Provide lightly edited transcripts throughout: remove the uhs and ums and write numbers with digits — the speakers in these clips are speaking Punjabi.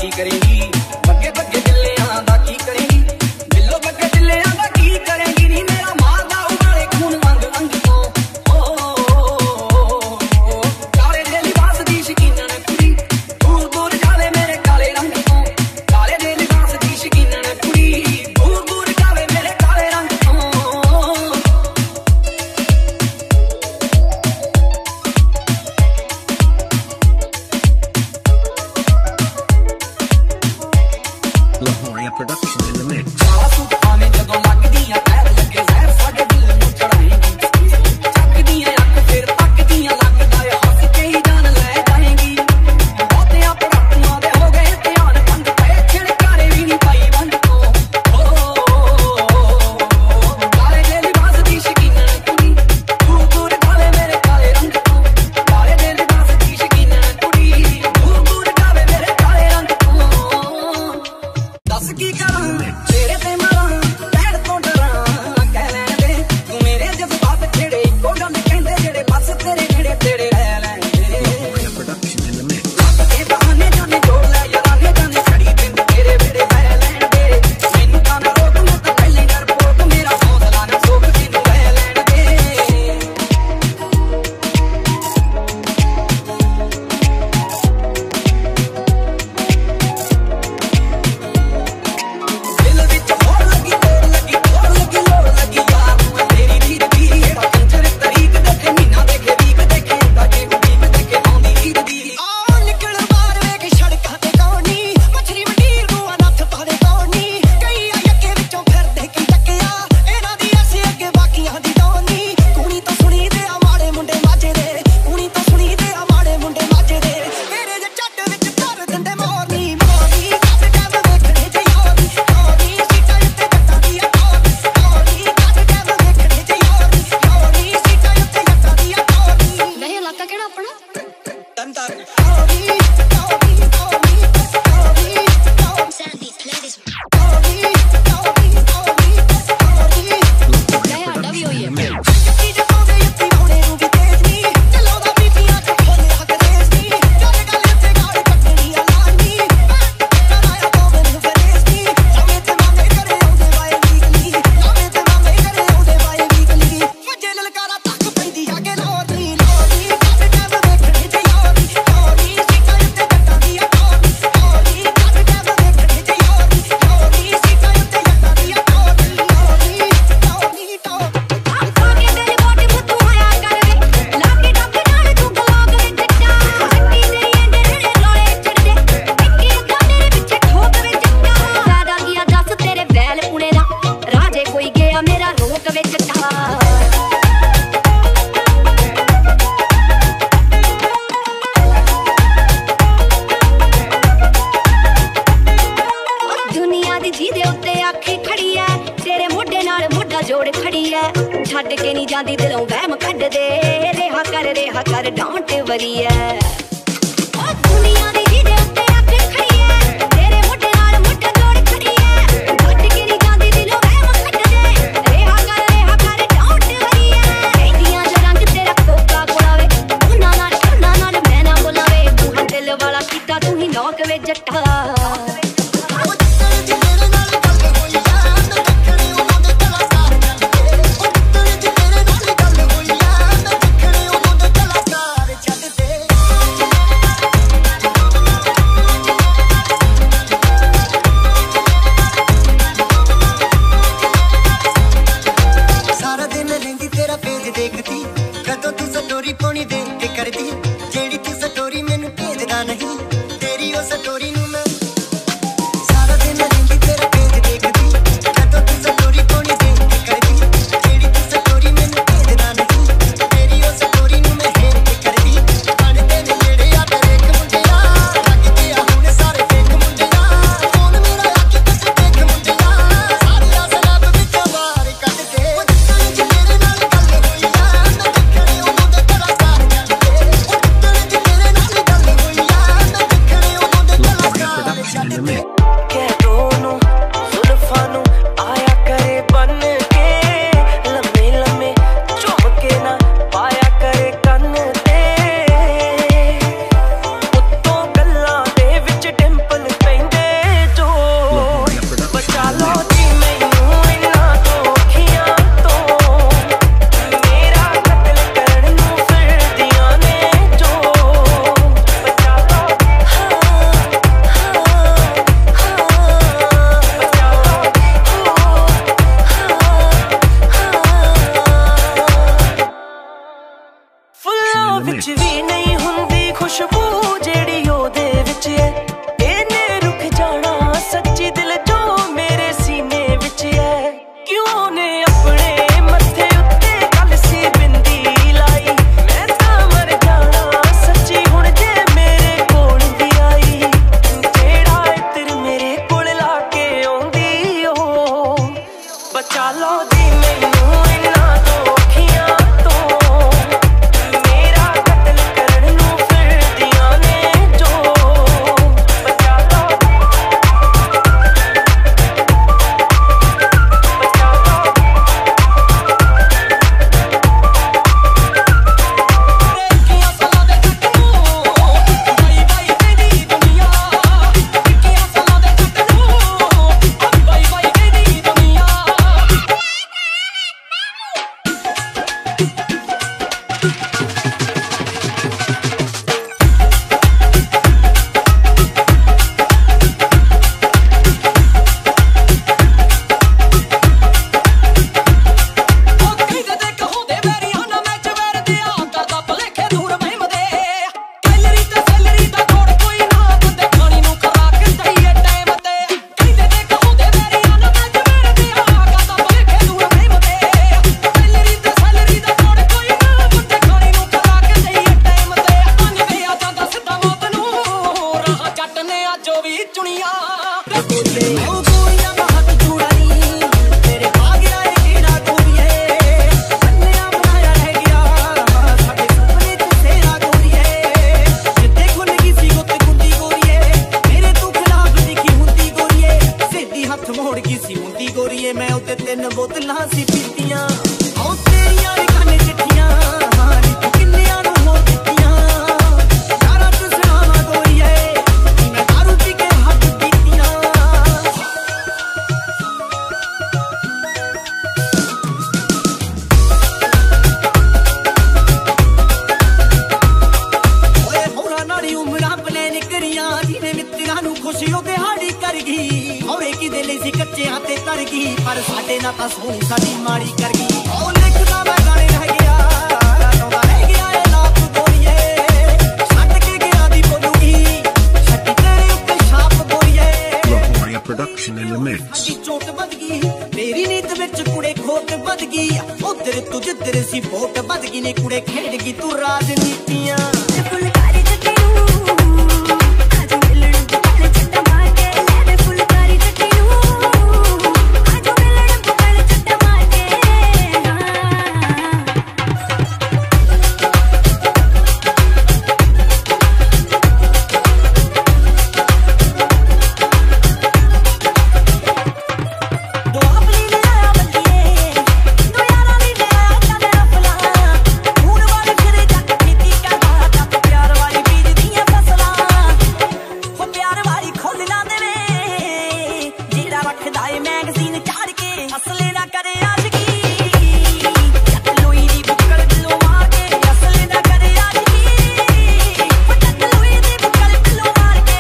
की करेंगी, बग्गे बग्गे दिल्लियां दा की करेंगी, दिलों बग्गे दिल्लियां दा की करेंगी नी मेरा मारदा उबाले खून अंग अंग तो काले दे लिबास दी शकीनन कुड़ी दूर दूर जावे मेरे काले रंग तो, काले दे लिबास दी शकीनन कुड़ी दूर दूर जावे मेरे काले रंग तो। Lahoria production in the mix. छड़ के नहीं जाती दिलों वहम कढ़ दे, रेहा कर डांट वरी है दुनिया दी जी दे उत्ते अख खड़ी है, तेरे मोढे नाल मोढा जोड़ खड़ी है, छड़ के नहीं जाती दिलों वहम कढ़ दे, रेहा कर डांट वरी है कहदियां जो रंग तेरा कोका कोलावे उन्हां नाल मैं ना बोलावे, तू दिल वाला कीता तू ही नौक वे जट्टा ਦੁਨੀਆ ਵਿੱਚ ਵੀ ਨਹੀਂ ਹੁੰਦੀ ਖੁਸ਼ਬੂ ਜਿਹੜੀ ਉਹਦੇ ਵਿੱਚ ਹੈ ਇਹਨੇ ਰੁਕ ਜਾਣਾ ਸੱਚੀ ਦਿਲ ਜੋ ਮੇਰੇ ਸੀਨੇ ਵਿੱਚ ਹੈ ਕਿਉਂ ਨੇ ਆਪਣੇ ਮੱਥੇ ਉੱਤੇ ਕੱਲ ਸੀ ਬਿੰਦੀ ਲਾਈ ਮੈਂ ਤਾਂ ਮਰ ਜਾਣਾ ਸੱਚੀ ਹੁਣ ਜੇ ਮੇਰੇ ਕੋਲ ਵੀ ਆਈ ਜਿਹੜਾ ਇਤਰ ਮੇਰੇ ਕੋਲ ਲਾ ਕੇ ਆਉਂਦੀ ਉਹ ਬਚਾ ਲਓ ਦੀ ਮੈਨੂੰ ਇਹਨਾਂ ਤੋਂ ਅੱਖੀਆਂ ਤੋਂ ਮੇਰਾ ਕਤਲ ਕਰਨ ਨੂੰ ਫਿਰਦੀਆਂ ਨੇ ਜੋ ਬਚਾ ਲਓ ਕਿਆ ਸਾਲਾਂ ਦੇ ਜੱਟ ਨੂੰ ਬਾਈ ਬਾਈ ਕਹਿੰਦੀ ਦੁਨੀਆ ਕਿਆ ਸਾਲਾਂ ਦੇ ਜੱਟ ਨੂੰ ਬਾਈ ਬਾਈ ਕਹਿੰਦੀ ਦੁਨੀਆ ਉਹ ਕਹਿੰਦੇ ਤੇ ਕਹੋਦੇ ਵੈਰੀਆਂ ਨਾ ਮੈਚ ਵਰਦੇ ਆ ਕਰਦਾ ਭਲੇਖੇ ਦੂਰ ਵਹਿਮਦੇ ਕੈਲਰੀ ਤੇ ਸੈਲਰੀ ਦਾ ਥੋੜ ਕੋਈ ਨਾ ਬੰਦੇ ਖਾਣੀ ਨੂੰ ਖਰਾਕ ਚਾਹੀਏ ਟਾਈਮ ਤੇ ਕਹਿੰਦੇ ਤੇ ਕਹੋਦੇ ਵੈਰੀਆਂ ਨਾ ਮੈਚ ਵਰਦੇ ਆ ਕਰਦਾ ਭਲੇਖੇ ਦੂਰ ਵਹਿਮਦੇ ਕੈਲਰੀ ਤੇ ਸੈਲਰੀ ਦਾ ਥੋੜ ਕੋਈ ਨਾ ਬੰਦੇ ਖਾਣੀ ਨੂੰ ਖਰਾਕ ਚਾਹੀਏ ਟਾਈਮ ਤੇ ਅੰਨ ਪਿਆ ਜਾਂਦਾ ਸਿੱਧਾ ਮੌਤ ਨੂੰ ਰਾਹ ਜੱਟ ਨੇ ਅੱਜੋ ਵੀ ਚੁਣੀਆਂ ਤੇ ਬੋਲੇ ਉਹ ਗੋਰੀਆਂ ਦਾ ਹੱਥ ਜੁੜਾਈ ਤੇਰੇ ਆ ਗਿਆ ਏ ਕਿਹੜਾ ਗੋਰੀਏ ਕੰਨਿਆ ਬਣਾਇਆ ਰਹਿ ਗਿਆ ਸਾਡੇ ਸੁਪਨੇ ਚ ਤੇਰਾ ਗੋਰੀਏ ਜਿੱਥੇ ਖੁੱਲ ਗਈ ਸੀ ਗੁੱਤ ਗੁੰਦੀ ਗੋਰੀਏ ਮੇਰੇ ਤੂੰ ਖਿਲਾਫ ਲਿਖੀ ਹੁੰਦੀ ਗੋਰੀਏ ਸਿੱਧੀ ਹੱਥ ਮੋੜ ਗਈ ਸੀ ਹੁੰਦੀ ਗੋਰੀਏ ਮੈਂ ਉੱਤੇ 3 ਬੋਤਲਾਂ ਸੀ ਪੀਤੀਆਂ ਆਉ ਤੇਰੀਆਂ ਨੇ ਕੰਨ ਚਿੱਠੀਆਂ ਨੀ ਤੂੰ ਕਿੰਨਿਆਂ ਨੂੰ ਹੋ ਦਿੱਤੀਆਂ ਯਾਰਾਂ ਚ ਸੁਣਾਵਾਂ ਗੋਰੀਏ ਨੀ ਮੈਂ ਦਾਰੂ ਪੀ ਕੇ ਹੱਥ ਪੀਤੀਆਂ ਓਏ ਹੋਰਾਂ ਨਾਲੀ ਉਮਰਾਂ ਪਲੈਨ ਕਰੀਆਂ ਜਿਹਨੇ ਮਿੱਤਰਾਂ ਨੂੰ ਖੁਸ਼ੀ ਉਹ ਦਿਹਾੜੀ ਕਰ ਗਈ ਹੌਰੇ ਕਿਦੇ ਲਈ ਸੀ ਕੱਚਿਆਂ ਤੇ ਤਰ ਗਈ ਪਰ ਸਾਡੇ ਨਾਲ ਤਾਂ ਸੋਹਣੀ ਸਾਡੀ ਮਾੜੀ ਕਰ ਗਈ ਉਹ ਲਿਖਦਾ ਮੈਂ ਗਾਣੇ ਰਹਿ ਗਿਆ ਲਾਉਂਦਾ ਰਹਿ ਗਿਆ ਇਹ ਲਾਪ ਗੋਰੀਏ ਛੱਡ ਕੇ ਗਿਆ ਦੀ ਬੋਲੂਗੀ ਛੱਡੀ ਤੇਰੇ ਉੱਤੇ ਛਾਪ ਗੋਰੀਏ Lahore production in the mix. ਸਾਡੀ ਚੋਟ ਵੱਧ ਗਈ ਮੇਰੀ ਨੀਤ ਵਿੱਚ ਕੁੜੇ ਖੋਟ ਵੱਧ ਗਈ ਉਧਰ ਤੂੰ ਜਿੱਧਰ ਸੀ ਵੋਟ ਵੱਧ ਗਈ ਨੇ ਕੁੜੇ ਖੇਡ ਗਈ ਤੂੰ ਰਾਜਨੀਤੀਆਂ ਫੁਲਕਾਰੀ ਜੱਟੀ ਨੂੰ ਆਜੋ ਮਿਲਣ ਪੁਕਾਰੇ ਛੱਟਾ ਮਾਰ ਕੇ ਲੈ ਦੇ ਫੁਲਕਾਰੀ ਜੱਟੀ ਨੂੰ ਆਜੋ ਮਿਲਣ ਪੁਕਾਰੇ ਛੱਟਾ ਮਾਰ ਕੇ ਦੋ ਆਪਣੀ ਲੈ ਆ ਬੱਲੀਏ ਦੋ ਯਾਰਾਂ ਦੀ ਲੈ ਆ ਕਦੇ ਅਫਲਾ ਹੁਣ ਵਾਲੇ ਫਿਰੇ ਜੱਟ ਖੇਤੀ ਕਰਦਾ ਜੱਟ ਪਿਆਰ ਵਾਲੀ ਬੀਜਦੀਆਂ ਫਸਲਾਂ ਹੋ ਪਿਆਰ ਵਾਲੀ ਖੁੱਲ ਨਾ ਦੇਵੇ ਜਿਹੜਾ ਰੱਖਦਾ ਏ ਮੈਗਜ਼ੀਨ ਚਾੜ ਕੇ ਅਸਲੇ ਨਾ ਕਰੇ ਆਸ਼ਕੀ ਜੱਟ ਲੋਈ ਦੀ ਬੁੱਕਲ ਬਿੱਲੋ ਮਾਰ ਕੇ ਅਸਲੇ ਨਾ ਕਰੇ ਆਸ਼ਕੀ ਹੋ ਜੱਟ ਲੋਈ ਦੀ ਬੁੱਕਲ ਬਿੱਲੋ ਮਾਰ ਕੇ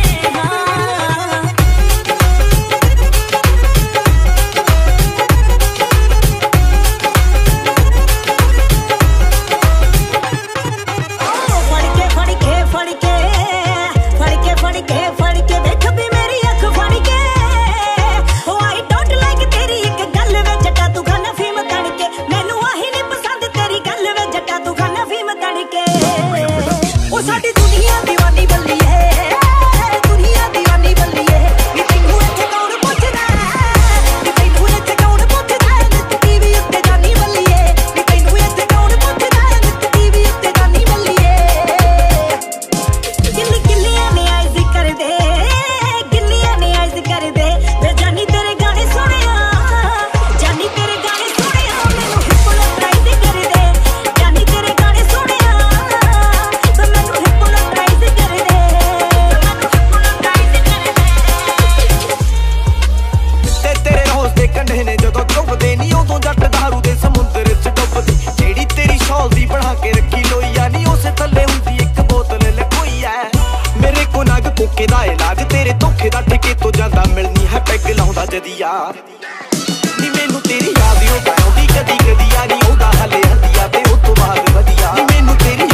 ਫੜ ਕੇ ਵੇਖ ਵੀ ਮੇਰੀ ਅੱਖ ਫੜ ਕੇ ਹੋ ਆਈ ਡੋਂਟ ਲਾਈਕ ਤੇਰੀ ਇੱਕ ਗੱਲ ਵੇ ਜੱਟਾ ਤੂੰ ਖਾਣਾ ਫੀਮ ਤੜ ਕੇ ਮੈਨੂੰ ਆਹੀ ਨਹੀਂ ਪਸੰਦ ਤੇਰੀ ਗੱਲ ਵੇ ਜੱਟਾ ਤੂੰ ਖਾਣਾ ਫੀਮ ਤੜ ਕੇ ਉਹ ਸਾਡੀ ਦੁਨੀਆ ਦੀਵਾਨੀ ਬੱਲੀਏ ਦੁਨੀਆ ਦੀਵਾਨੀ ਬੱਲੀਏ ਨੀ ਤੈਨੂੰ ਇੱਥੇ ਕੌਣ ਪੁੱਛਦਾ ਨੀ ਤੈਨੂੰ ਇੱਥੇ ਕੌਣ ਪੁੱਛਦਾ ਨਿੱਤ ਟੀਵੀ ਉੱਤੇ ਜਾਨੀ ਬੱਲੀਏ ਨੀ ਤੈਨੂੰ ਇੱਥੇ ਕੌਣ ਪੁੱਛਦਾ ਨਿੱਤ ਟੀਵੀ ਉੱਤੇ ਜਾਨੀ ਬੱਲੀਏ ਗਿੱਲੀਆਂ ਨੇ ਆਇਜ਼ ਕਰਦੇ ਗਿੱਲੀਆਂ ਨੇ ਆਇਜ਼ ਕਰਦੇ ਵੇ ਜਾਨੀ ਤੇਰੇ ਗਾਣੇ ਸੁਣਿਆ ਜਾਨੀ ਤੇਰੇ ਗਾਣੇ ਸੁਣਿਆ ਮੈਨੂੰ ਹਿਪਨੋਟਾਈਜ਼ ਕਰਦੇ ਜਾਨੀ ਤੇਰੇ ਗਾਣੇ ਸੁਣਿਆ ਤੇ ਮੈਨੂੰ ਹਿਪਨੋਟਾਈਜ਼ ਕਰਦੇ ਤੇ ਤੇਰੇ ਰੋਜ਼ ਦੇ ਕੰਢੇ ਨੇ ਜਦੋਂ ਚੁੱਭਦੇ ਨਹੀਂ ਉਦੋਂ ਜੱਟ ਦਾਰੂ ਦੇ ਸਮੁੰਦਰ 'ਚ ਡੁੱਬਦੀ ਜਿਹੜੀ ਤੇਰੀ ਸ਼ੌਲ ਦੀ ਬਣਾ ਕੇ ਰੱਖੀ ਲੋਈਆ ਨਹੀਂ ਉਸੇ ਥੱਲੇ ਹੁੰਦੀ ਇੱਕ ਬੋਤਲ ਲਕੋਈ ਐ ਮੇਰੇ ਕੋ ਨਗ ਕੋਕੇ ਦਾ ਇਲਾਜ ਤੇਰੇ ਧੋਖੇ ਦਾ ਠੇਕੇ ਤੋਂ ਜਾਂਦਾ ਮਿਲਣੀ ਹੈ ਪੈਗ ਲਾਉਂਦਾ ਜਦੀਆ ਨੀ ਮੈਨੂੰ ਤੇਰੀ ਯਾਦ ਹੀ ਆਉਂਦੀ ਕਦੀ ਕਦੀ ਆ ਨਹੀਂ ਆਉਂਦਾ ਹਲੇ ਹੰਦੀਆਂ ਤੇ ਉਹ ਤੋਂ ਬਾਅਦ ਵਧੀਆ ਨੀ ਮੈਨੂੰ ਤੇਰੀ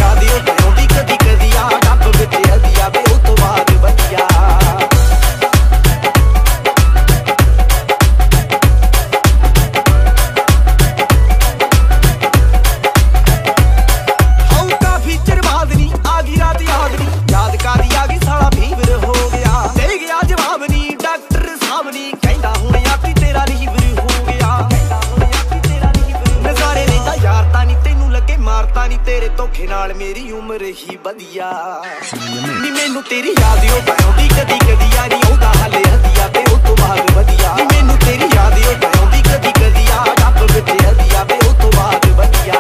ਨੀ ਤੇਰੇ ਧੋਖੇ ਨਾਲ ਮੇਰੀ ਉਮਰ ਹੀ ਵਧੀਆ ਨੀ ਮੈਨੂੰ ਤੇਰੀ ਯਾਦ ਓ ਆਉਂਦੀ ਕਦੀ ਕਦੀ ਆ ਨੀ ਆਉਂਦਾ ਹਲੇ ਹਦੀਆ ਤੇ ਉਹ ਤੋਂ ਬਾਅਦ ਵਧੀਆ ਨੀ ਮੈਨੂੰ ਤੇਰੀ ਯਾਦ ਓ ਆਉਂਦੀ ਕਦੀ ਕਦੀ ਆ ਡੱਬ ਵਿੱਚ ਹਦੀਆ ਤੇ ਉਹ ਤੋਂ ਬਾਅਦ ਵਧੀਆ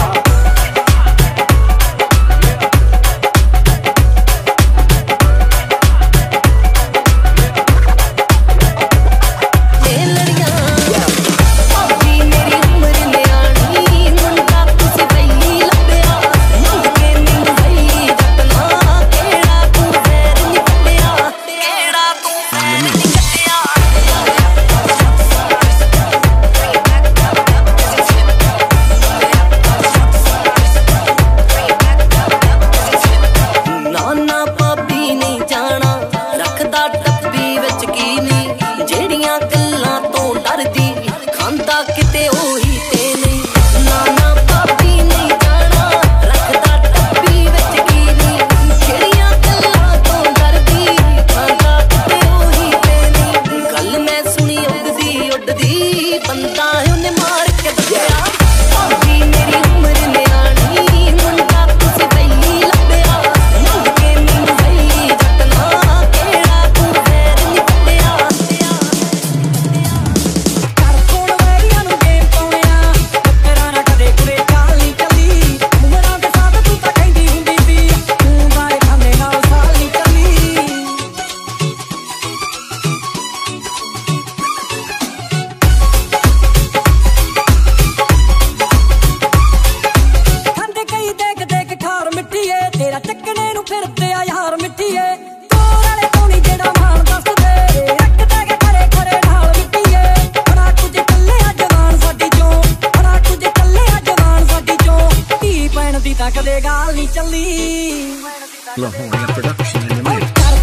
Lahore production in the mix.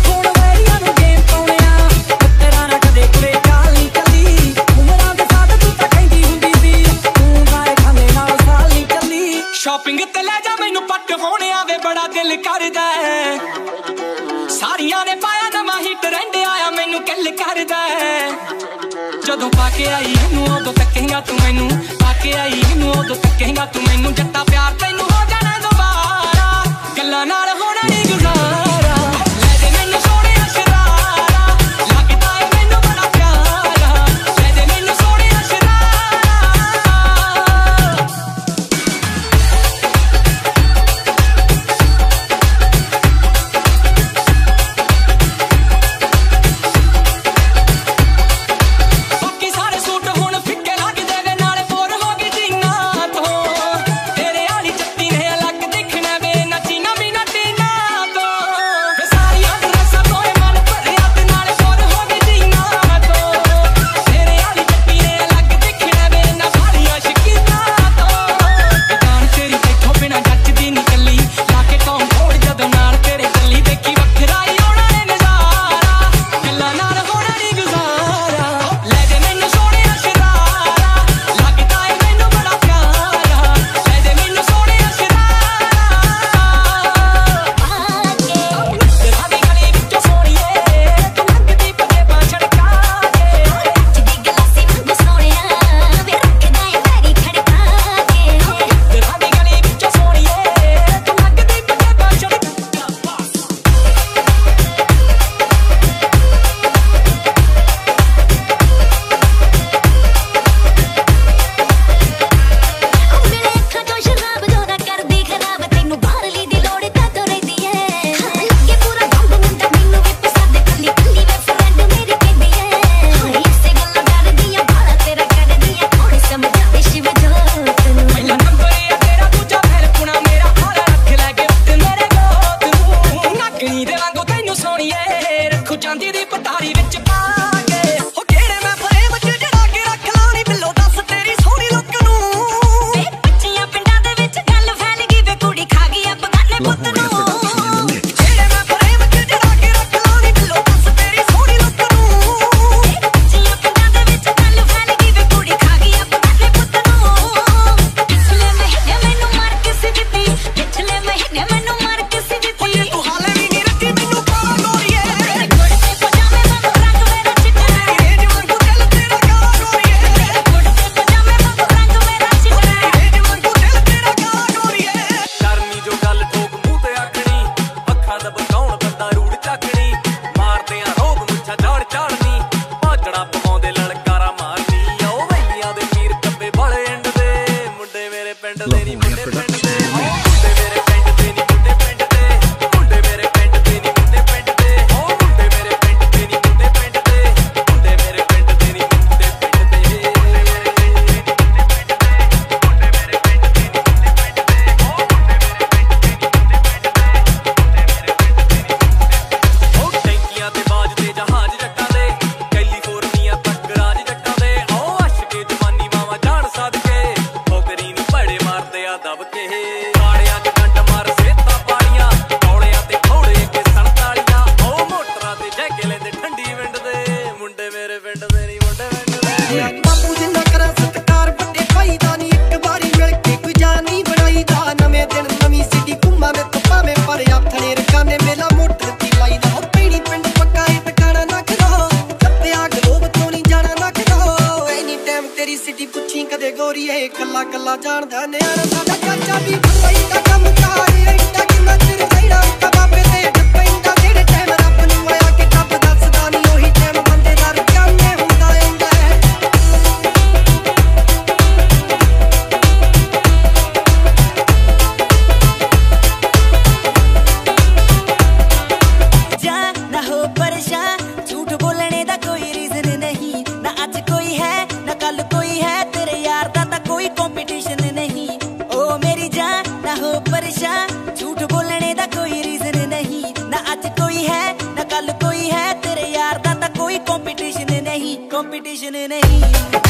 Shopping ਤੇ ਲੈ ਜਾ ਮੈਨੂੰ ਪੱਟ ਹੋਣੇ ਆਵੇ ਬੜਾ ਦਿਲ ਕਰਦਾ ਸਾਰੀਆਂ ਨੇ ਪਾਇਆ ਨਵਾਂ ਹੀ ਟ੍ਰੈਂਡ ਆਇਆ ਮੈਨੂੰ ਕਿੱਲ ਕਰਦਾ ਜਦੋਂ ਪਾ ਕੇ ਆਈ ਇਹਨੂੰ ਉਦੋਂ ਤੱਕੇਂਗਾ ਤੂੰ ਮੈਨੂੰ ਪਾ ਕੇ ਆਈ ਇਹਨੂੰ ਉਦੋਂ ਤੱਕੇਂਗਾ ਤੂੰ ਮੈਨੂੰ ਜੱਟਾ ਪਿਆਰ ਤੈਨੂੰ ਹੋ ਜਾਣਾ ਦੁਬਾਰਾ ਗੱਲਾਂ ਨਾਲ ਹੋਣਾ ਨਹੀਂ ਗੁਜ਼ਾਰਾ ਲੈ ਦੇ ਮੈਨੂੰ ਸੋਹਣਿਆ ਸ਼ਰਾਰਾ ਲੱਗਦਾ ਏ ਮੈਨੂੰ ਬੜਾ ਪਿਆਰਾ ਲੈ ਦੇ ਮੈਨੂੰ ਸੋਹਣਿਆ ਸ਼ਰਾਰਾ ਸਾਰੇ ਸੂਟ ਹੁਣ ਫਿੱਕੇ ਲੱਗਦੇ ਵੇ ਨਾਲੇ ਬੋਰ ਹੋ ਗਈ ਜੀਨਾ ਤੋਂ ਤੇਰੇ ਵਾਲੀ ਬਾਪੂ ਜਿੰਨਾ ਕਰਾਂ ਸਤਿਕਾਰ ਵੱਡੇ ਭਾਈ ਦਾ ਨੀ ਇੱਕ ਵਾਰੀ ਮਿਲ ਕੇ ਕੋਈ ਜਾਨ ਨਹੀਂ ਬਣਾਈ ਦਾ ਨਵੇਂ ਦਿਨ ਨਵੀਂ ਸਿੱਧੀ ਘੁੰਮਾ ਮੈਂ ਭਾਵੇਂ ਪਰ ਆਥਣੇ ਰਕਾਨੇ ਮੇਲਾ ਮੋਟਰ ਦੀ ਲਾਈ ਦਾ ਪੈਣੀ ਪਿੰਡ ਪੱਕਾ ਇਹ ਟਿਕਾਣਾ ਨਾ ਕਰੋ ਕੱਪਿਆ ਗਲੋਬ ਤੋਂ ਨਹੀਂ ਜਾਣਾ ਨਾ ਕਰੋ ਐਨੀ ਟਾਈਮ ਤੇਰੀ ਸਿੱਧੀ ਪੁੱਛੀ ਕਦੇ ਗੋਰੀਏ ਕੱਲਾ ਕੱਲਾ ਜਾਣਦਾ ਨਿਆਣਾ ਸਾਡਾ ਚਾਚਾ ਦੀ ਭਲਾਈ ਦਾ ਕੰਮ ਕਾਰ ਐਡਾ ਕਿੰਨਾ ਚਿਰ ਜਿਹੜਾ ਬਾਬੇ ਤੇ ਪੈਂਦਾ ਜਿਹੜੇ ਟਾਈਮ ਰੱਬ ਨੂੰ ਆਇਆ ਕਿ ਰੱਬ ਦੱਸਦਾ ਨਹੀਂ ਉਹੀ ਟਾਈਮ ਬੰਦੇ ਦਾ ਰਕਾਨੇ ਹੁੰਦਾ ਐਂਦਾ झूठ बोलने दा कोई रीजन नहीं ना आज कोई है ना कल कोई है तेरे यार दा कोई कंपटीशन नहीं